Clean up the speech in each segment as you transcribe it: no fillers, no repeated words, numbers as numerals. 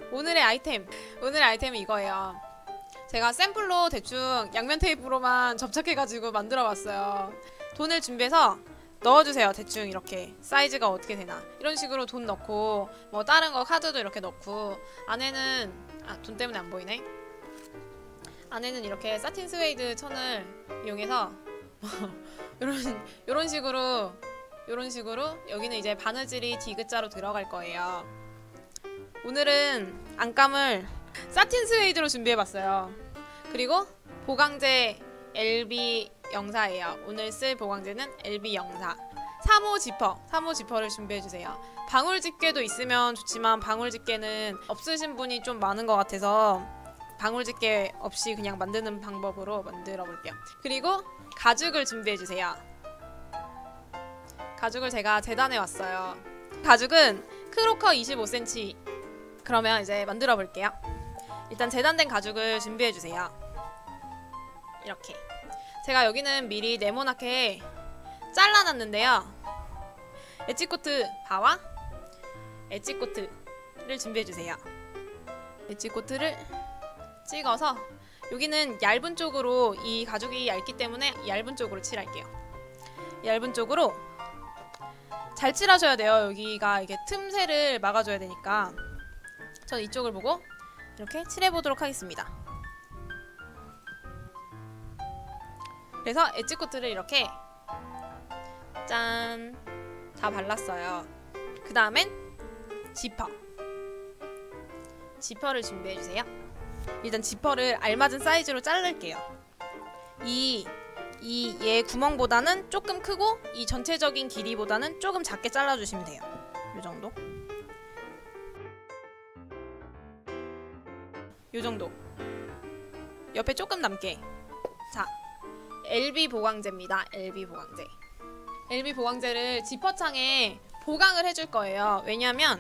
오늘의 아이템은 이거예요. 제가 샘플로 대충 양면 테이프로만 접착해가지고 만들어봤어요. 돈을 준비해서 넣어주세요. 대충 이렇게 사이즈가 어떻게 되나 이런 식으로 돈 넣고 뭐 다른 거 카드도 이렇게 넣고 안에는 돈 때문에 안 보이네. 안에는 이렇게 사틴 스웨이드 천을 이용해서 요런 식으로 여기는 이제 바느질이 디귿자로 들어갈 거예요. 오늘은 안감을 사틴 스웨이드로 준비해봤어요. 그리고 보강제 LB 영사예요. 오늘 쓸 보강제는 LB 영사. 3호 지퍼를 준비해주세요. 방울 집게도 있으면 좋지만 방울 집게는 없으신 분이 좀 많은 것 같아서 방울 집게 없이 그냥 만드는 방법으로 만들어 볼게요. 그리고 가죽을 준비해주세요. 가죽을 제가 재단해 왔어요. 가죽은 크로커 25cm. 그러면 이제 만들어 볼게요. 일단 재단된 가죽을 준비해주세요. 이렇게 제가 여기는 미리 네모나게 잘라놨는데요. 엣지코트 바와 엣지코트를 준비해주세요. 엣지코트를 찍어서 여기는 얇은 쪽으로, 이 가죽이 얇기 때문에 얇은 쪽으로 칠할게요. 얇은 쪽으로 잘 칠하셔야 돼요. 여기가 이게 틈새를 막아줘야 되니까. 전 이쪽을 보고 이렇게 칠해보도록 하겠습니다. 그래서 엣지코트를 이렇게 짠! 다 발랐어요. 그 다음엔 지퍼를 준비해주세요. 일단 지퍼를 알맞은 사이즈로 자를게요. 얘 구멍보다는 조금 크고 이 전체적인 길이보다는 조금 작게 잘라주시면 돼요. 요정도. 요정도. 옆에 조금 남게. 자, LB 보강제입니다. LB 보강제를 지퍼창에 보강을 해줄 거예요. 왜냐면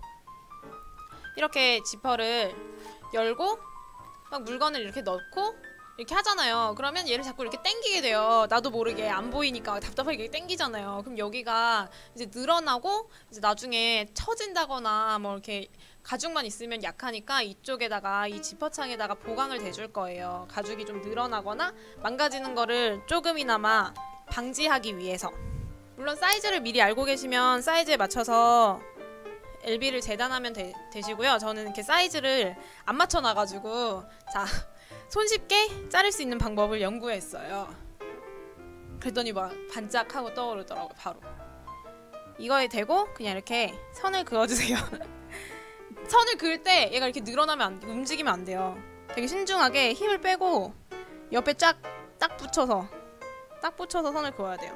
이렇게 지퍼를 열고 막 물건을 이렇게 넣고 이렇게 하잖아요. 그러면 얘를 자꾸 이렇게 당기게 돼요. 나도 모르게 안 보이니까 답답하게 당기잖아요. 그럼 여기가 이제 늘어나고 이제 나중에 처진다거나 뭐 이렇게 가죽만 있으면 약하니까 이쪽에다가 이 지퍼창에다가 보강을 대줄 거예요. 가죽이 좀 늘어나거나 망가지는 거를 조금이나마 방지하기 위해서. 물론 사이즈를 미리 알고 계시면 사이즈에 맞춰서 LB를 재단하면 되시고요. 저는 이렇게 사이즈를 안 맞춰놔가지고 자, 손쉽게 자를 수 있는 방법을 연구했어요. 그랬더니 막 반짝하고 떠오르더라고요. 바로 이거에 대고 그냥 이렇게 선을 그어주세요. 선을 그을 때 얘가 이렇게 늘어나면 움직이면 안 돼요. 되게 신중하게 힘을 빼고 옆에 딱 붙여서 선을 그어야 돼요.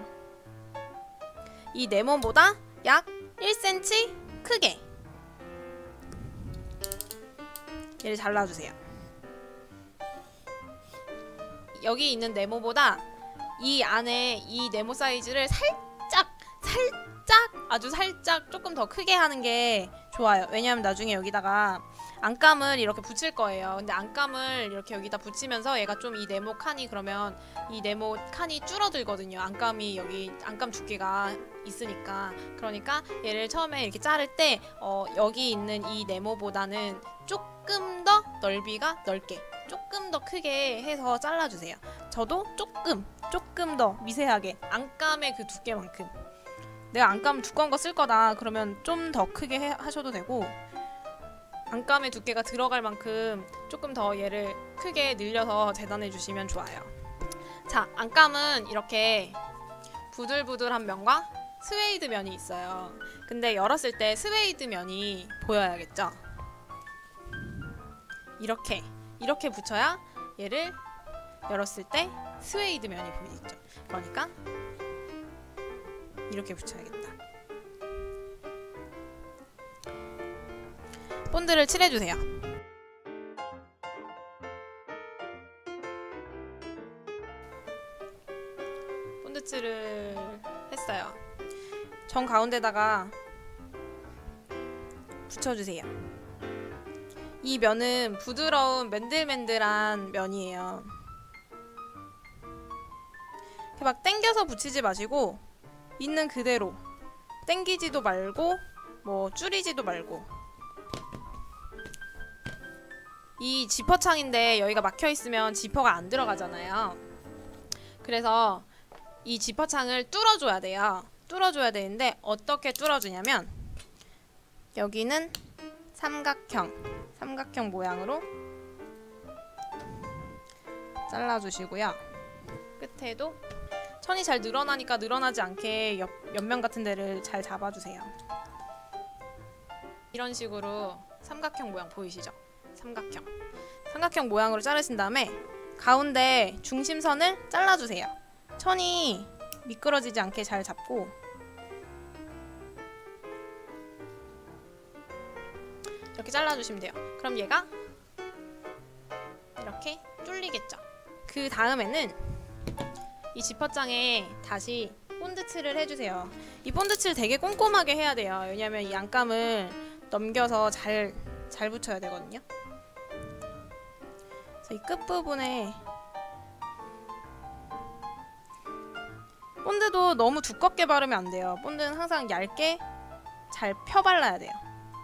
이 네모보다 약 1cm 크게 얘를 잘라주세요. 여기 있는 네모보다 이 안에 이 네모 사이즈를 아주 살짝 조금 더 크게 하는 게 좋아요. 왜냐하면 나중에 여기다가 안감을 이렇게 붙일 거예요. 근데 안감을 이렇게 여기다 붙이면서 얘가 좀 이 네모 칸이, 그러면 이 네모 칸이 줄어들거든요. 안감이 여기 안감 두께가 있으니까. 그러니까 얘를 처음에 이렇게 자를 때 여기 있는 이 네모보다는 조금 더 넓이가 넓게, 조금 더 크게 해서 잘라주세요. 저도 조금 더 미세하게 안감의 그 두께만큼. 내가 안감 두꺼운 거 쓸 거다 그러면 좀 더 크게 하셔도 되고, 안감의 두께가 들어갈 만큼 조금 더 얘를 크게 늘려서 재단해 주시면 좋아요. 자, 안감은 이렇게 부들부들한 면과 스웨이드 면이 있어요. 근데 열었을 때 스웨이드 면이 보여야겠죠? 이렇게 붙여야 얘를 열었을 때 스웨이드 면이 보이겠죠? 그러니까 이렇게 붙여야겠다. 본드를 칠해주세요. 본드칠을 했어요. 정 가운데다가 붙여주세요. 이 면은 부드러운 맨들맨들한 면이에요. 이렇게 막 당겨서 붙이지 마시고 있는 그대로, 당기지도 말고 뭐 줄이지도 말고 이 지퍼창인데 여기가 막혀 있으면 지퍼가 안 들어가잖아요. 그래서 이 지퍼창을 뚫어줘야 돼요. 뚫어줘야 되는데 어떻게 뚫어주냐면 여기는 삼각형 모양으로 잘라주시고요. 끝에도 천이 잘 늘어나니까 늘어나지 않게 옆면 같은 데를 잘 잡아주세요. 이런 식으로 삼각형 모양 보이시죠? 삼각형 모양으로 자르신 다음에 가운데 중심선을 잘라주세요. 천이 미끄러지지 않게 잘 잡고 이렇게 잘라주시면 돼요. 그럼 얘가 이렇게 뚫리겠죠. 그 다음에는 이 지퍼장에 다시 본드칠을 해주세요. 이 본드칠 되게 꼼꼼하게 해야 돼요. 왜냐면 이 안감을 넘겨서 잘 붙여야 되거든요. 그래서 이 끝부분에 본드도 너무 두껍게 바르면 안 돼요. 본드는 항상 얇게 잘 펴 발라야 돼요.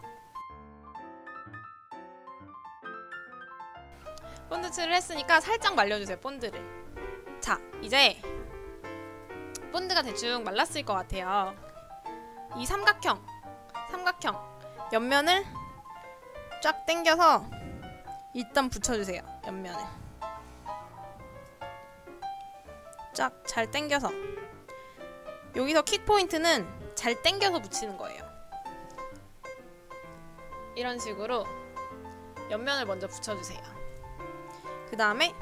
본드칠을 했으니까 살짝 말려주세요. 본드를. 자, 이제 본드가 대충 말랐을 것 같아요. 이 삼각형 옆면을 쫙 당겨서 일단 붙여주세요. 옆면을 쫙 잘 당겨서. 여기서 킥포인트는 잘 당겨서 붙이는 거예요. 이런 식으로 옆면을 먼저 붙여주세요. 그 다음에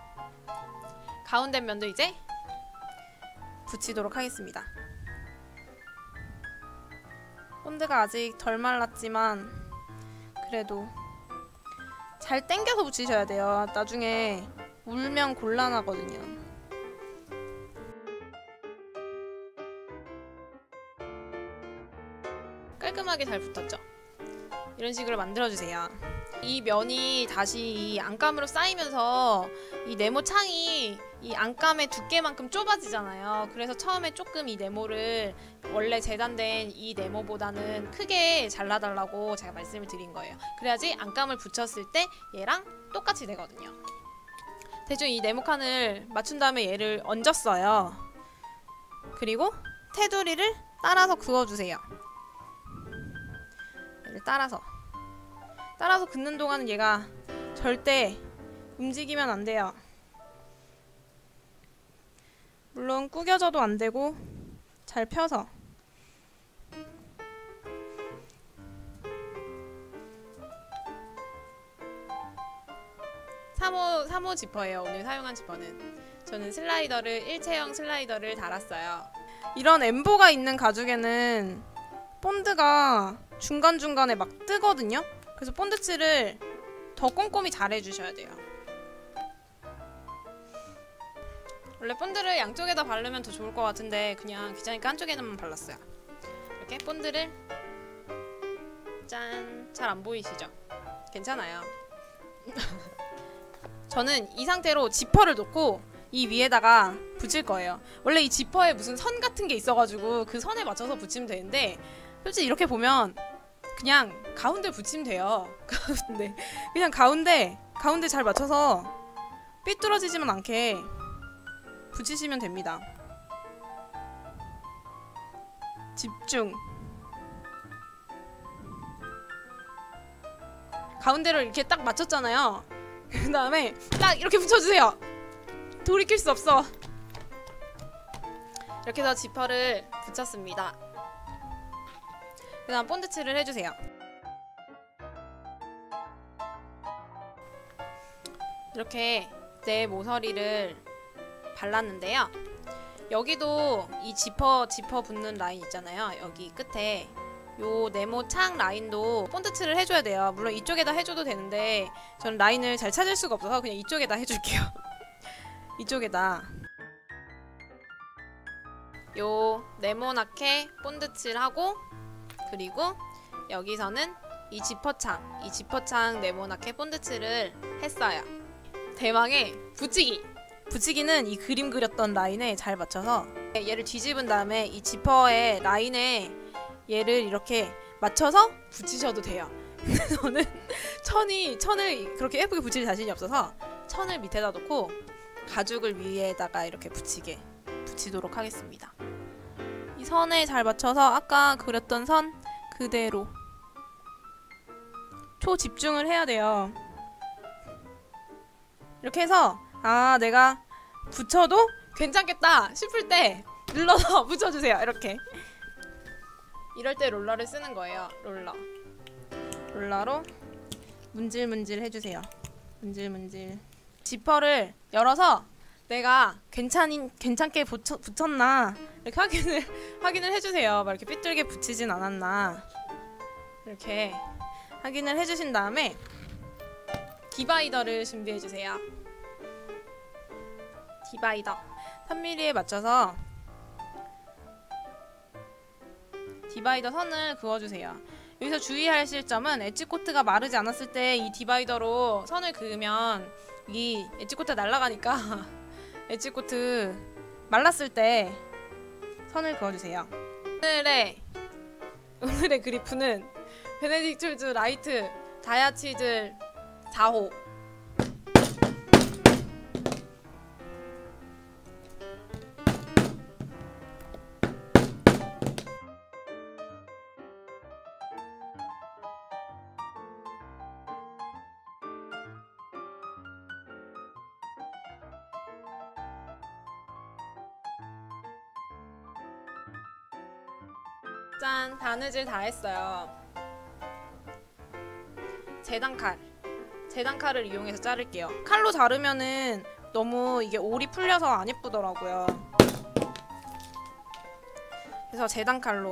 가운데 면도 이제 붙이도록 하겠습니다. 본드가 아직 덜 말랐지만 그래도 잘 당겨서 붙이셔야 돼요. 나중에 울면 곤란하거든요. 깔끔하게 잘 붙었죠? 이런 식으로 만들어주세요. 이 면이 다시 이 안감으로 쌓이면서 이 네모 창이 이 안감의 두께만큼 좁아지잖아요. 그래서 처음에 조금 이 네모를 원래 재단된 이 네모보다는 크게 잘라달라고 제가 말씀을 드린 거예요. 그래야지 안감을 붙였을 때 얘랑 똑같이 되거든요. 대충 이 네모칸을 맞춘 다음에 얘를 얹었어요. 그리고 테두리를 따라서 그어주세요. 얘를 따라서 긋는 동안은 얘가 절대 움직이면 안 돼요. 물론 구겨져도 안 되고 잘 펴서. 사모 지퍼예요. 오늘 사용한 지퍼는. 저는 슬라이더를 일체형 슬라이더를 달았어요. 이런 엠보가 있는 가죽에는 본드가 중간중간에 막 뜨거든요. 그래서 본드칠을 더 꼼꼼히 잘 해주셔야 돼요. 원래 본드를 양쪽에다 바르면 더 좋을 것 같은데 그냥 귀찮으니까 한쪽에만 발랐어요. 이렇게 본드를 짠! 잘 안 보이시죠? 괜찮아요. 저는 이 상태로 지퍼를 놓고 이 위에다가 붙일 거예요. 원래 이 지퍼에 무슨 선 같은 게 있어가지고 그 선에 맞춰서 붙이면 되는데 솔직히 이렇게 보면 그냥 가운데 붙이면 돼요. 그냥 가운데 잘 맞춰서 삐뚤어지지만 않게 붙이시면 됩니다. 집중. 가운데로 이렇게 딱 맞췄잖아요. 그 다음에 딱 이렇게 붙여주세요. 돌이킬 수 없어. 이렇게 해서 지퍼를 붙였습니다. 그 다음 본드칠을 해주세요. 이렇게 내 모서리를 발랐는데요. 여기도 이 지퍼 붙는 라인 있잖아요. 여기 끝에 요 네모 창 라인도 본드칠을 해줘야 돼요. 물론 이쪽에다 해줘도 되는데 저는 라인을 잘 찾을 수가 없어서 그냥 이쪽에다 해줄게요. 이쪽에다 요 네모나게 본드칠하고 그리고 여기서는 이 지퍼창 네모나게 본드칠을 했어요. 대망의 붙이기는 이 그림 그렸던 라인에 잘 맞춰서 얘를 뒤집은 다음에 이 지퍼의 라인에 얘를 이렇게 맞춰서 붙이셔도 돼요. 저는 천을 그렇게 예쁘게 붙일 자신이 없어서 천을 밑에다 놓고 가죽을 위에다가 이렇게 붙이도록 하겠습니다. 이 선에 잘 맞춰서 아까 그렸던 선 그대로 초집중을 해야 돼요. 이렇게 해서 아, 내가 붙여도 괜찮겠다 싶을 때 눌러서 붙여주세요. 이렇게. 이럴 때 롤러를 쓰는 거예요. 롤러로 문질문질 해주세요. 문질문질. 지퍼를 열어서 내가 괜찮게 붙였나 이렇게 확인을 해주세요. 막 이렇게 삐뚤게 붙이진 않았나 이렇게 확인을 해주신 다음에 디바이더를 준비해주세요. 디바이더 3mm에 맞춰서 디바이더 선을 그어주세요. 여기서 주의하실 점은 엣지코트가 마르지 않았을 때 이 디바이더로 선을 그으면 이 엣지코트가 날아가니까 엣지코트 말랐을 때 선을 그어주세요. 오늘의 그리프는 베네딕트 라이트 다이아치즐 4호. 짠! 바느질 다 했어요. 재단칼을 이용해서 자를게요. 칼로 자르면은 너무 이게 올이 풀려서 안 예쁘더라고요. 그래서 재단칼로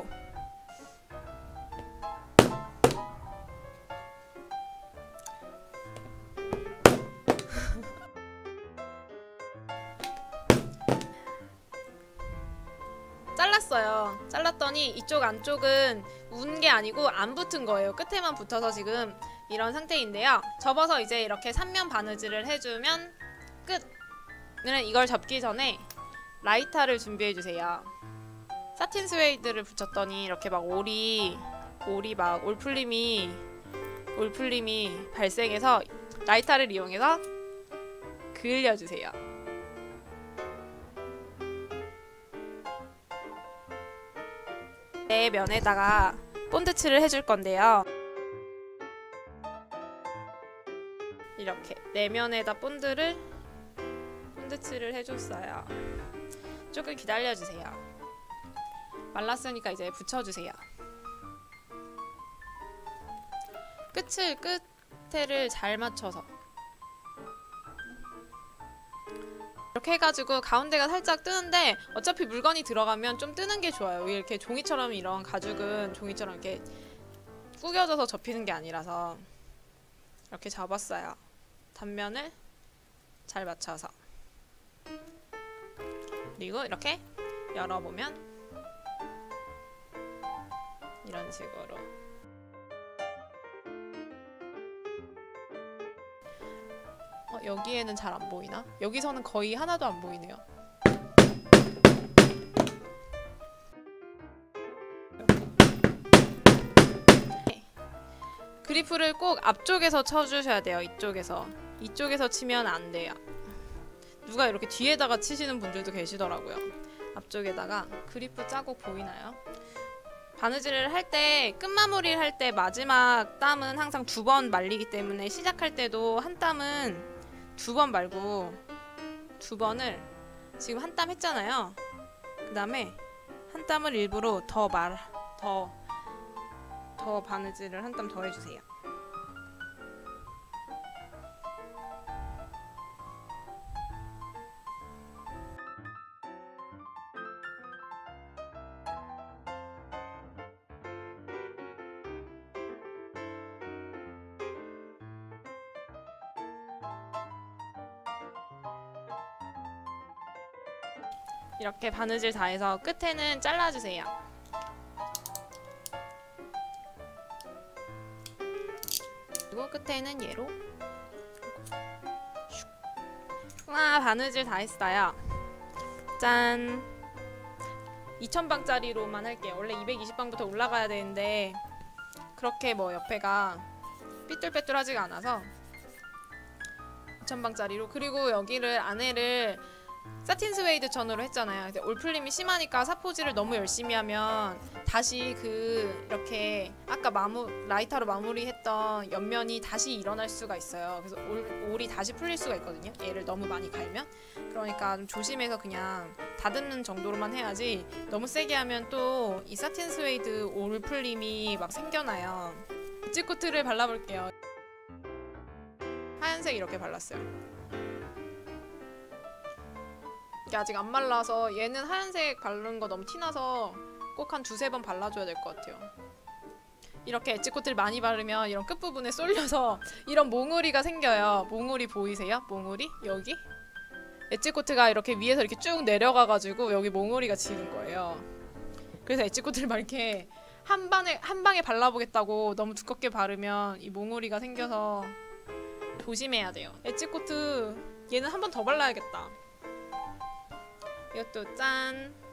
잘랐어요. 잘랐더니 이쪽 안쪽은 운 게 아니고 안 붙은 거예요. 끝에만 붙어서 지금 이런 상태인데요. 접어서 이제 이렇게 3면 바느질을 해주면 끝! 오늘은 이걸 접기 전에 라이터를 준비해주세요. 사틴 스웨이드를 붙였더니 이렇게 막 올이 막 올풀림이 발생해서 라이터를 이용해서 그을려주세요. 내 면에다가 본드칠을 해줄 건데요. 이렇게 내면에다 본드칠을 해줬어요. 조금 기다려주세요. 말랐으니까 이제 붙여주세요. 끝에를 잘 맞춰서 이렇게 해가지고 가운데가 살짝 뜨는데 어차피 물건이 들어가면 좀 뜨는 게 좋아요. 이렇게 종이처럼 이런 가죽은 종이처럼 이렇게 구겨져서 접히는 게 아니라서 이렇게 접었어요. 단면을 잘 맞춰서. 그리고 이렇게 열어보면 이런 식으로 여기에는 잘 안 보이나? 여기서는 거의 하나도 안 보이네요. 그리프를 꼭 앞쪽에서 쳐주셔야 돼요. 이쪽에서 치면 안 돼요. 누가 이렇게 뒤에다가 치시는 분들도 계시더라고요. 앞쪽에다가. 그리프 자국 보이나요? 바느질을 할 때, 끝마무리를 할 때 마지막 땀은 항상 2번 말리기 때문에 시작할 때도 한 땀은 2번 말고 2번을 지금 한 땀 했잖아요. 그 다음에 한 땀을 일부러 더 바느질을 한 땀 더 해주세요. 이렇게 바느질 다 해서 끝에는 잘라주세요. 그리고 끝에는 얘로 와, 바느질 다 했어요. 짠! 2000방짜리로만 할게요. 원래 220방부터 올라가야 되는데 그렇게 뭐 옆에가 삐뚤빼뚤하지가 않아서 2,000방짜리로. 그리고 여기를 안에를 사틴 스웨이드 천으로 했잖아요. 근데 올풀림이 심하니까 사포질을 너무 열심히 하면 다시 이렇게 아까 라이터로 마무리했던 옆면이 다시 일어날 수가 있어요. 그래서 올이 다시 풀릴 수가 있거든요. 얘를 너무 많이 갈면. 그러니까 좀 조심해서 그냥 다듬는 정도로만 해야지 너무 세게 하면 또 이 사틴 스웨이드 올풀림이 막 생겨나요. 엣지 코트를 발라볼게요. 하얀색 이렇게 발랐어요. 이게 아직 안 말라서 얘는 하얀색 바른 거 너무 티나서 꼭 한 2-3번 발라줘야 될 것 같아요. 이렇게 엣지 코트를 많이 바르면 이런 끝부분에 쏠려서 이런 몽우리가 생겨요. 몽우리 보이세요? 몽우리? 여기? 엣지 코트가 이렇게 위에서 이렇게 쭉 내려가가지고 여기 몽우리가 지는 거예요. 그래서 엣지 코트를 막 이렇게 한 방에 발라보겠다고 너무 두껍게 바르면 이 몽우리가 생겨서 조심해야 돼요. 엣지 코트 얘는 한 번 더 발라야겠다. 이것도 짠!